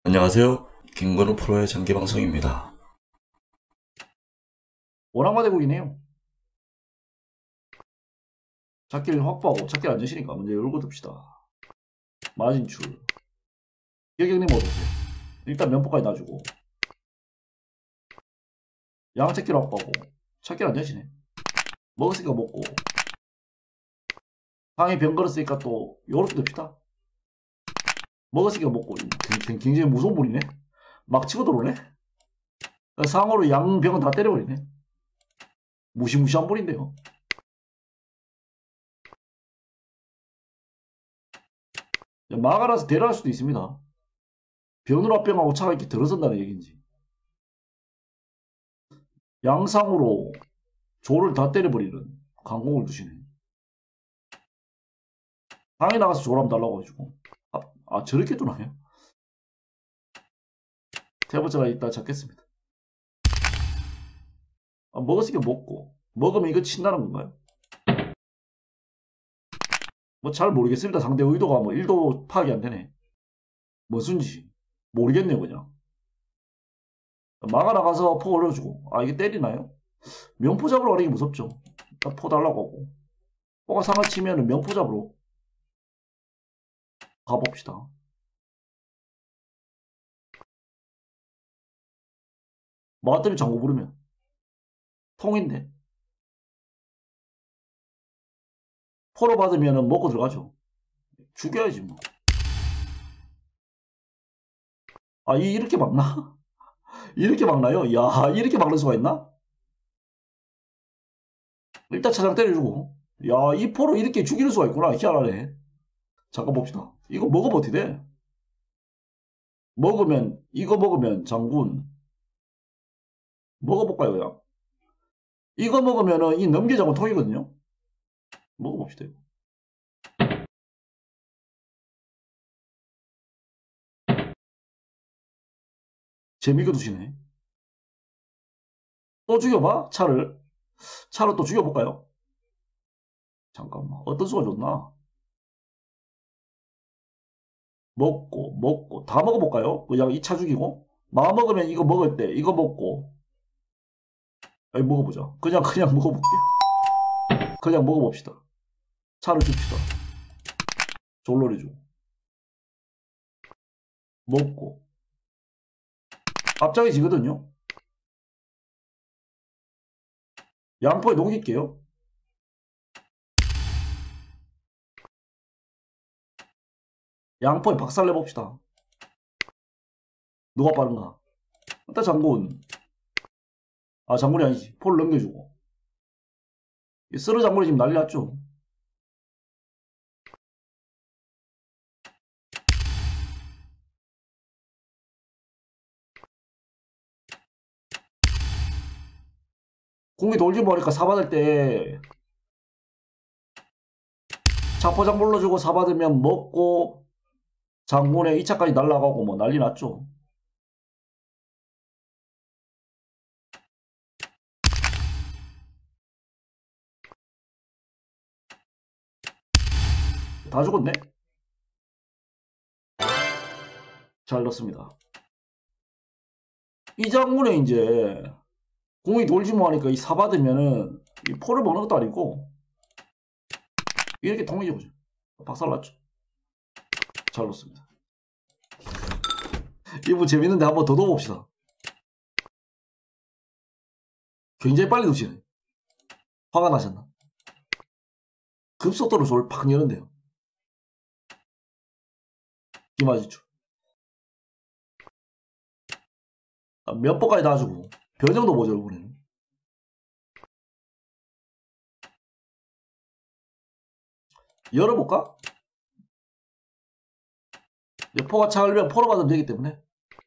안녕하세요. 김건우 프로의 장기방송입니다. 워낙마대국이네요. 잡기를 확보하고 잡기를 안 주시니까 문제 열고 둡시다. 마진출 여경님 어서오세요. 일단 면포까지 놔주고 양잡기를 확보하고 잡기를 안 주시네. 먹었으니까 먹고 방에 병 걸었으니까 또 요렇게 둡시다. 먹었으니까 먹고 굉장히 무서운 분이네. 막 치고 들어오네. 상어로 양병은 다 때려버리네. 무시무시한 분인데요. 막아라서 데려갈 수도 있습니다. 병으로 앞병하고 차가 이렇게 들어선다는 얘기인지. 양상으로 조를 다 때려버리는 강공을 두시네. 방에 나가서 조람 달라고 해주고. 저렇게 두나요? 태보자가 이따 잡겠습니다. 먹었으니까 먹고. 먹으면 이거 친다는 건가요? 뭐 잘 모르겠습니다. 상대 의도가 뭐 1도 파악이 안 되네. 무슨지 모르겠네요 그냥. 막아 나가서 포 올려주고. 이게 때리나요? 명포 잡으러 가는 게 무섭죠. 일단 포 달라고 하고. 포가 상을 치면은 명포 잡으러 가봅시다. 막아 때문에 장고 부르면 통인데 포로 받으면은 먹고 들어가죠. 죽여야지 뭐. 이렇게 막나? 이렇게 막나요? 야, 이렇게 막는 수가 있나? 일단 차장 때려주고. 야, 이 포로 이렇게 죽이는 수가 있구나. 희한하네. 잠깐 봅시다. 이거 먹으면 어떻게 돼? 이거 먹으면 장군. 먹어볼까요, 그냥? 이거 먹으면은 이 넘겨장군 통이거든요? 먹어봅시다, 이거. 재미가 두시네. 또 죽여봐, 차를. 차를 또 죽여볼까요? 잠깐만. 어떤 수가 좋나? 먹고. 다 먹어볼까요? 그냥 이 차 죽이고. 마음 먹으면 이거 먹을 때, 이거 먹고. 먹어보자. 그냥 먹어볼게요. 그냥 먹어봅시다. 차를 줍시다. 졸로리 주고. 먹고. 앞장이 지거든요? 양포에 녹일게요. 양포에 박살내봅시다. 누가 빠른가? 일단 장군. 장군이 아니지. 포를 넘겨주고. 쓰러 장군이 지금 난리 났죠. 공이 돌지 보니까 사받을 때 자포장 불러주고 사받으면 먹고 장군의 2차까지 날라가고 뭐 난리 났죠. 다 죽었네. 잘 넣습니다. 이 장군에 이제 공이 돌지 뭐하니까 이 사받으면은 이 포를 먹는 것도 아니고 이렇게 통이지 보죠. 박살났죠. 잘 넣습니다. 이분 재밌는데 한번 더 넣어봅시다. 굉장히 빨리 넣으시네. 화가 나셨나? 급속도로 저를 팍 여는데요. 이마지죠. 몇 번까지 다 주고 변형도 뭐죠 이번에는. 열어볼까? 포가 차을면 포로 받으면 되기 때문에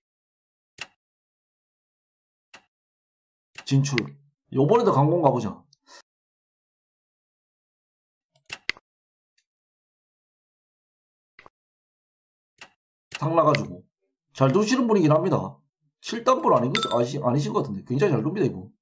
진출. 요번에도 강공 가보자. 상 나가지고 잘 두시는 분이긴 합니다. 7단분 아니신 것 같은데 굉장히 잘 둡니다 이거.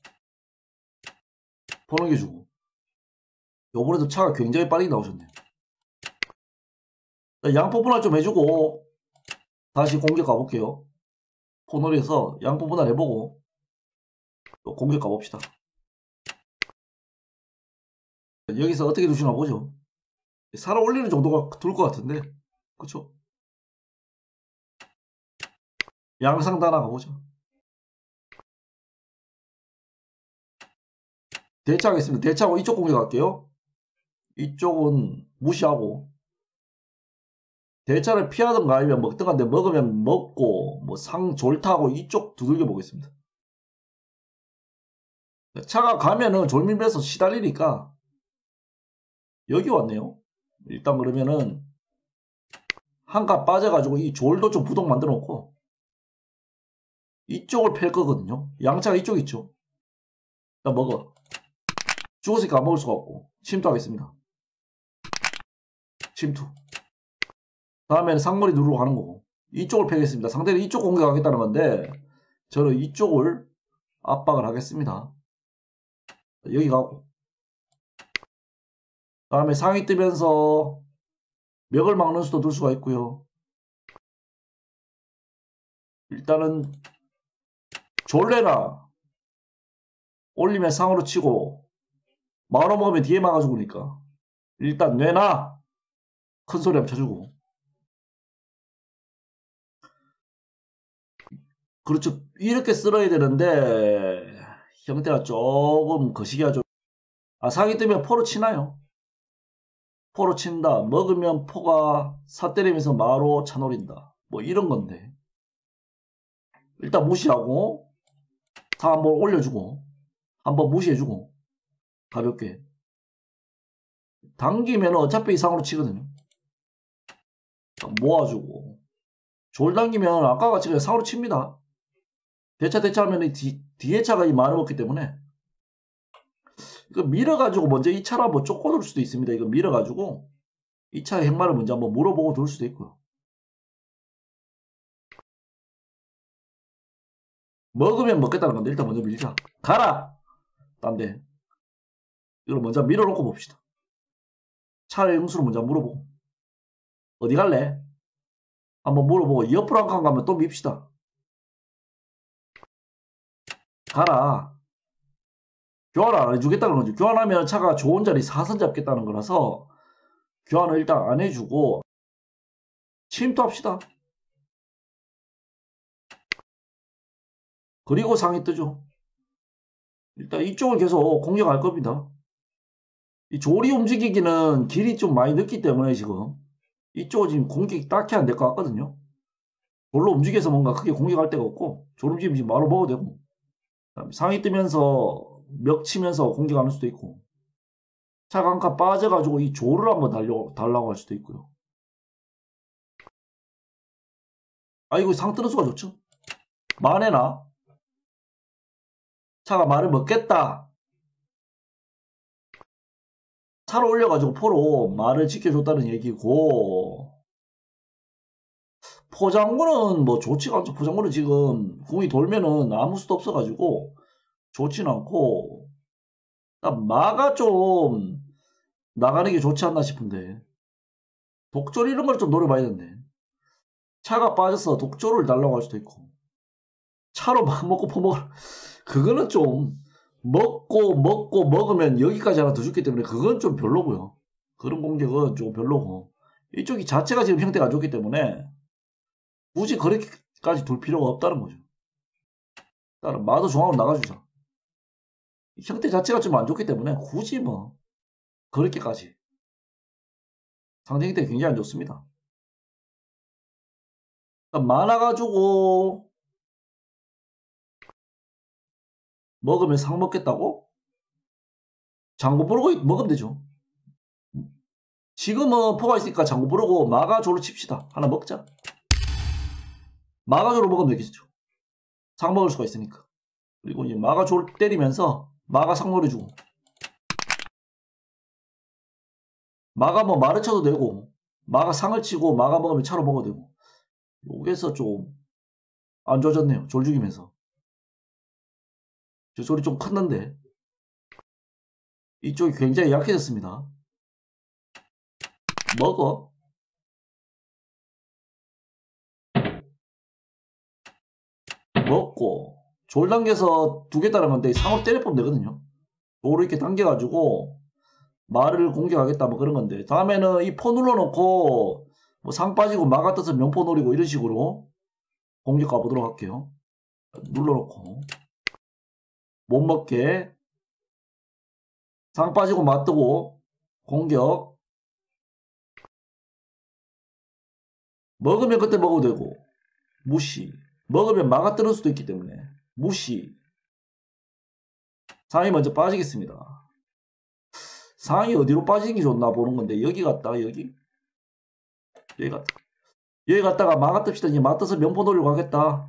포 넘겨주고 요번에도 차가 굉장히 빠르게 나오셨네요. 양포 분할 좀 해주고 다시 공격 가볼게요. 포놀이에서 양포 분할해보고 또 공격 가봅시다. 여기서 어떻게 두시나 보죠. 살아 올리는 정도가 둘 것 같은데, 그쵸? 양상 다 나가보죠. 대차하겠습니다. 대차하고 이쪽 공격할게요. 이쪽은 무시하고 대차를 피하든가 아니면 먹든가 한데 먹으면 먹고 뭐 상 졸타하고 이쪽 두들겨 보겠습니다. 차가 가면은 졸밀면서 시달리니까 여기 왔네요. 일단 그러면은 한칸 빠져가지고 이 졸도 좀 부동 만들어 놓고 이쪽을 팰 거거든요. 양차가 이쪽 있죠. 일단 먹어. 죽었으니까 안 먹을 수가 없고 침투하겠습니다. 침투. 다음에는 상머리 누르러 가는 거고 이쪽을 패겠습니다. 상대는 이쪽 공격하겠다는 건데 저는 이쪽을 압박을 하겠습니다. 여기 가고 다음에 상이 뜨면서 멱을 막는 수도 둘 수가 있고요. 일단은 졸래나 올리면 상으로 치고 마로 먹으면 뒤에 막아 죽으니까 일단 뇌나 큰 소리 한번 쳐주고 그렇죠. 이렇게 쓸어야 되는데 형태가 조금 거시기가 좀 상이 뜨면 포로 치나요? 포로 친다. 먹으면 포가 사 때리면서 마로 차노린다. 뭐 이런 건데 일단 무시하고 사 한번 올려주고 한번 무시해주고 가볍게 당기면 어차피 이상으로 치거든요. 모아주고 졸 당기면 아까 같이 그냥 상으로 칩니다. 대차하면 뒤에 차가 이 말을 먹기 때문에 이거 밀어가지고 먼저 이 차를 한번 쫓고 돌 수도 있습니다. 이거 밀어가지고 이 차의 행마를 먼저 한번 물어보고 돌 수도 있고요. 먹으면 먹겠다는 건데 일단 먼저 밀자. 가라! 딴데 이걸 먼저 밀어놓고 봅시다. 차의 응수를 먼저 물어보고 어디 갈래? 한번 물어보고 옆으로 한 칸 가면 또 밉시다. 가라. 교환을 안 해주겠다는 거죠. 교환하면 차가 좋은 자리 4선 잡겠다는 거라서 교환을 일단 안 해주고 침투합시다. 그리고 상이 뜨죠. 일단 이쪽을 계속 공격할 겁니다. 이 조리 움직이기는 길이 좀 많이 늦기 때문에 지금 이쪽은 지금 공격이 딱히 안 될 것 같거든요. 졸로 움직여서 뭔가 크게 공격할 데가 없고 졸 움직이면 지금 바로 먹어도 되고 상이 뜨면서 멱 치면서 공격하는 수도 있고 차가 한 칸 빠져가지고 이 조를 한번 달라고 할 수도 있고요. 이거 상 뜨는 수가 좋죠. 만에나 차가 말을 먹겠다. 차로 올려가지고 포로 말을 지켜줬다는 얘기고 포장군은 뭐 좋지가 않죠. 포장군은 지금 궁이 돌면은 아무 수도 없어가지고 좋진 않고 마가 좀 나가는 게 좋지 않나 싶은데 독졸 이런 걸 좀 노려봐야 되는데 차가 빠져서 독졸을 달라고 할 수도 있고 차로 막 먹고 퍼먹을 그거는 좀 먹고 먹으면 여기까지 하나 더 죽기 때문에 그건 좀 별로고요. 그런 공격은 좀 별로고 이쪽이 자체가 지금 형태가 안 좋기 때문에 굳이 그렇게까지 돌 필요가 없다는 거죠. 일단 마도 중앙으로 나가주자. 형태 자체가 좀 안 좋기 때문에 굳이 뭐 그렇게까지 상대 형태 굉장히 안 좋습니다. 많아가지고 먹으면 상 먹겠다고? 장구 부르고 먹으면 되죠. 지금은 포가 있으니까 장구 부르고 마가조로 칩시다. 하나 먹자. 마가조로 먹으면 되겠죠. 상 먹을 수가 있으니까. 그리고 이제 마가조를 때리면서 마가 상 노려주고 마가 뭐 말을 쳐도 되고 마가 상을 치고 마가 먹으면 차로 먹어도 되고 여기서 좀 안 좋아졌네요. 졸 죽이면서 저 소리 좀 컸는데 이쪽이 굉장히 약해졌습니다. 먹어. 먹고 졸 당겨서 두 개 따른 건데 상으로 때려보면 되거든요. 조로 이렇게 당겨가지고 말을 공격하겠다 뭐 그런 건데 다음에는 이 포 눌러놓고 뭐 상 빠지고 마가 떠서 명포 노리고 이런 식으로 공격 가보도록 할게요. 눌러놓고 못 먹게 상 빠지고 마 뜨고 공격 먹으면 그때 먹어도 되고 무시 먹으면 마가 뜨는 수도 있기 때문에 무시 상이 먼저 빠지겠습니다. 상이 어디로 빠지는 게 좋나 보는 건데 여기 갔다가 여기 갔다가 마가 뜹시다. 이제 마 떠서 명포 노리고 가겠다.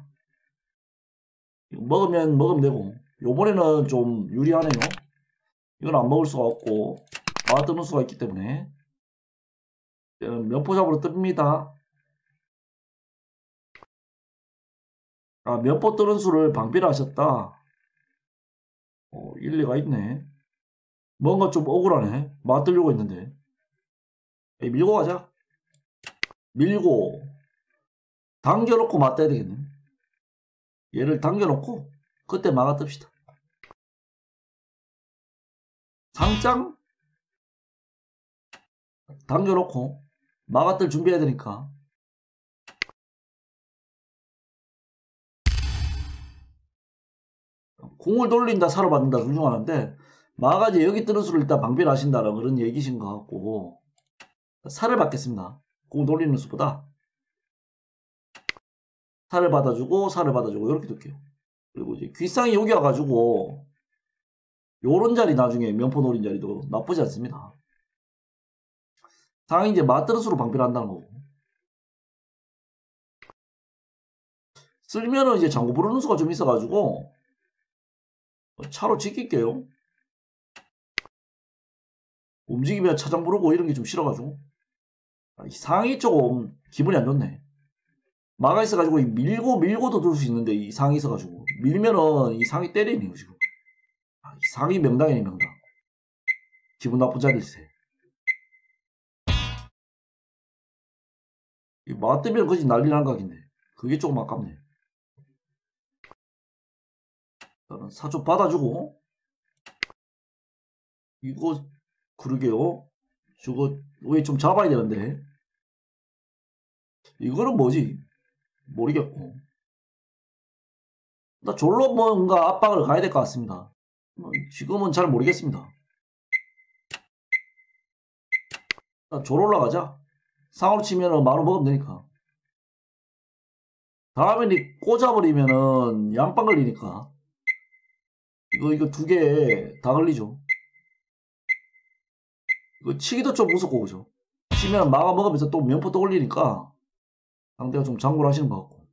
먹으면 되고 요번에는 좀 유리하네요. 이건 안 먹을 수가 없고 마가 뜨는 수가 있기 때문에 면포 잡으러 뜹니다. 아, 면포 뜨는 수를 방비를 하셨다. 일리가 있네. 뭔가 좀 억울하네. 마 뜨려고 했는데. 밀고 가자. 밀고 당겨놓고 마 떠야 되겠네. 얘를 당겨놓고 그때 마가 뜹시다. 상장 당겨놓고 마가 뜰 준비해야 되니까 공을 돌린다 사러 받는다 둘 중 하나인데 마가 이제 여기 뜨는 수를 일단 방비를 하신다는 그런 얘기신 것 같고 살을 받겠습니다. 공 돌리는 수보다 살을 받아주고 이렇게 둘게요. 그리고 이제 귓상이 여기 와가지고 요런 자리 나중에 면포 노린 자리도 나쁘지 않습니다. 상이 이제 맞뜨는 수로 방비를 한다는 거고 쓸면은 이제 장구 부르는 수가 좀 있어가지고 차로 지킬게요. 움직이면 차장 부르고 이런 게 좀 싫어가지고 상이 조금 기분이 안 좋네. 마가 있어가지고 밀고도 둘 수 있는데 이 상이 있어가지고 밀면은 이 상이 때리네요 지금. 이 상이 명당이네 명당. 기분 나쁜 자리일세. 마 뜨면 거지 난리 난 각인데 그게 조금 아깝네. 일단은 사조 받아주고 이거 그러게요. 저거 왜 좀 잡아야 되는데 이거는 뭐지 모르겠고 나 졸로 뭔가 압박을 가야 될 것 같습니다. 지금은 잘 모르겠습니다. 졸 올라가자. 상으로 치면은 마루 먹으면 되니까. 다음에 니 꽂아버리면은 양빵 걸리니까. 이거 두 개 다 걸리죠. 이거 치기도 좀 무섭고 그죠. 치면 마가 먹으면서 또 면포 또 올리니까 상대가 좀 장구를 하시는 것 같고.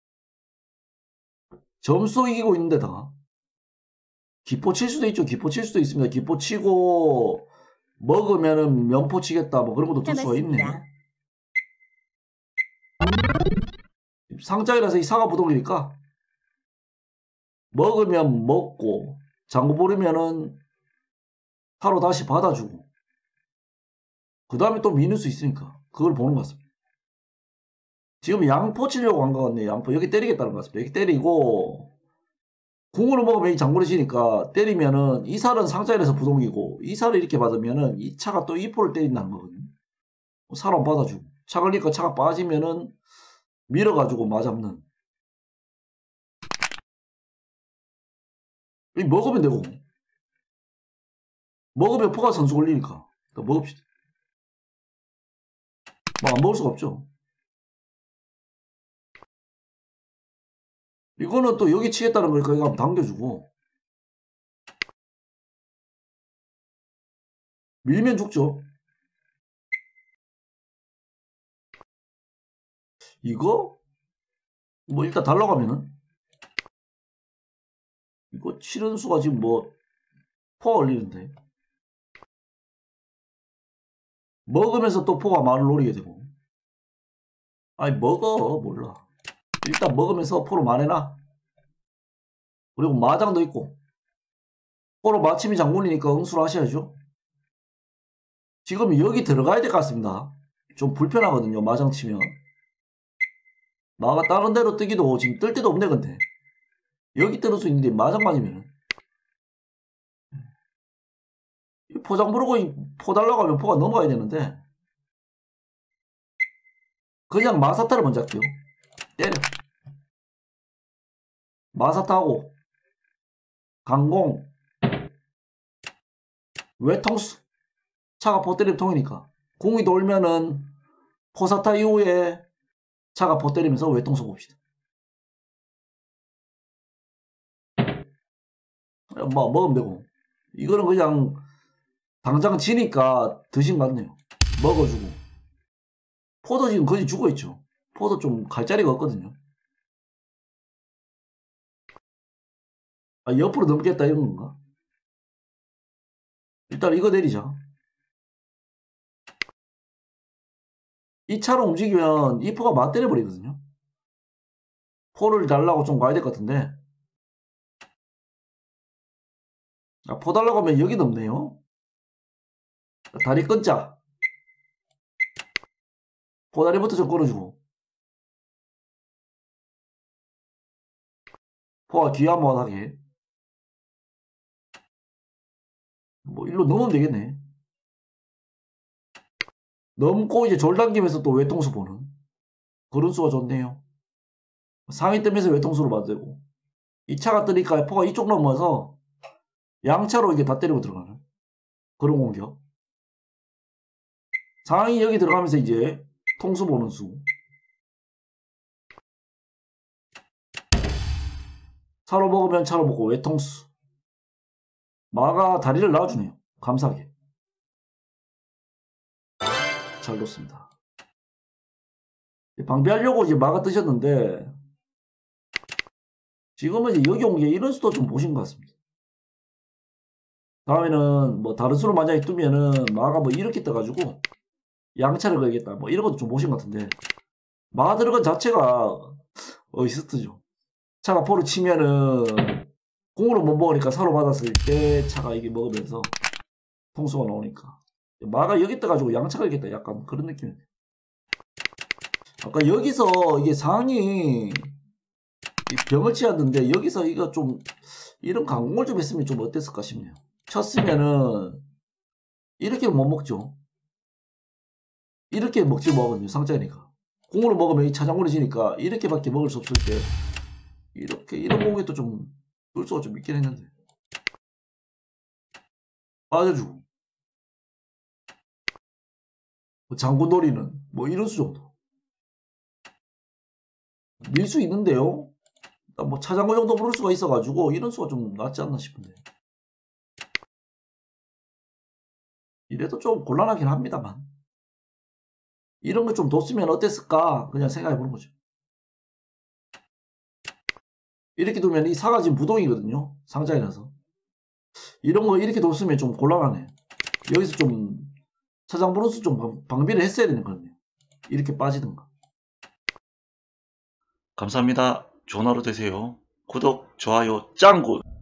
점수 이기고 있는데다가 기포 칠 수도 있죠. 기포 칠 수도 있습니다. 기포 치고 먹으면은 면포 치겠다 뭐 그런 것도 둘 수가 있네. 상장이라서 이 사과 부동이니까 먹으면 먹고 장구 부르면은 하루 다시 받아주고 그 다음에 또 미는 수 있으니까 그걸 보는 것 같습니다. 지금 양포 치려고 한 것 같네요. 양포 여기 때리겠다는 것 같습니다. 여기 때리고 궁으로 먹으면 이 장구를 치니까 때리면은 이 살은 상자에서 부동이고 이 살을 이렇게 받으면은 이 차가 또 이 포를 때린다는 거거든요. 살은 받아주고 차 걸리니까 차가 빠지면은 밀어가지고 맞잡는 먹으면 되고 먹으면 포가 선수 걸리니까 먹읍시다. 뭐 안 먹을 수가 없죠. 이거는 또 여기 치겠다는 거니까 이거 한번 당겨주고 밀면 죽죠. 이거 뭐 일단 달라고 하면은 이거 치는 수가 지금 뭐 포가 걸리는데 먹으면서 또 포가 말을 노리게 되고 아니 먹어 몰라 일단 먹으면서 포로 말해놔. 그리고 마장도 있고 포로 마침이 장군이니까 응수를 하셔야죠. 지금 여기 들어가야 될 것 같습니다. 좀 불편하거든요. 마장 치면 마가 다른 데로 뜨기도 지금 뜰 데도 없네 근데 여기 때릴 수 있는데 마장 맞으면은 포장 부르고 포 달라고 하면 포가 넘어가야 되는데 그냥 마사타를 먼저 할게요. 때려. 마사타하고 강공 외통수 차가 포 때리면 통이니까 공이 돌면은 포사타 이후에 차가 포 때리면서 외통수 봅시다. 뭐 먹으면 되고 이거는 그냥 당장 지니까 드신 것 같네요. 먹어주고 포도 지금 거의 죽어있죠. 포도 좀 갈 자리가 없거든요. 아, 옆으로 넘겠다 이런 건가? 일단 이거 내리자. 이 차로 움직이면 이 포가 맞때려 버리거든요. 포를 달라고 좀 가야 될 것 같은데. 아, 포 달라고 하면 여기 넘네요. 다리 끊자. 포다리부터 좀 끌어주고. 포가 귀 한번 하게. 뭐 일로 넘으면 되겠네. 넘고 이제 졸 당기면서 또 외통수 보는 그런 수가 좋네요. 상위 뜨면서 외통수로 봐도 되고. 이 차가 뜨니까 포가 이쪽 넘어서 양차로 이게 다 때리고 들어가는 그런 공격. 상위 여기 들어가면서 이제 통수 보는 수. 차로 먹으면 차로 먹고 외통수. 마가 다리를 놔주네요. 감사하게. 잘 놓습니다. 방비하려고 이제 마가 뜨셨는데 지금은 이제 여기 온 게 이런 수도 좀 보신 것 같습니다. 다음에는 뭐 다른 수로 만약에 뜨면은 마가 뭐 이렇게 떠가지고 양차를 걸겠다 뭐 이런 것도 좀 보신 것 같은데 마 들어간 자체가 어이스트죠. 차가 포를 치면은 공으로 못 먹으니까 사로 받았을 때 차가 이게 먹으면서 통수가 나오니까 마가 여기 떠가지고 양차 걸겠다 약간 그런 느낌이에요. 아까 여기서 이게 상이 병을 치었는데 여기서 이거 좀 이런 강공을 좀 했으면 좀 어땠을까 싶네요. 쳤으면은 이렇게 못 먹죠. 이렇게 먹지 뭐거든요. 상자니까. 공으로 먹으면 이 차장군이 지니까 이렇게밖에 먹을 수 없을 때 이렇게 이런 공격도 좀 뚫수가 좀 있긴 했는데 빠져주고 뭐 장군놀이는 뭐 이런 수 정도 밀 수 있는데요. 뭐 차장군 정도 부를 수가 있어가지고 이런 수가 좀 낫지 않나 싶은데 이래도 좀 곤란하긴 합니다만 이런 거 좀 뒀으면 어땠을까 그냥 생각해보는 거죠. 이렇게 두면 이 사가 지금 무동이거든요. 상자이라서 이런 거 이렇게 뒀으면 좀 곤란하네. 여기서 좀 차장 브루스 좀 방비를 했어야 되는 거네요. 이렇게 빠지든가. 감사합니다. 좋은 하루 되세요. 구독, 좋아요, 짱구!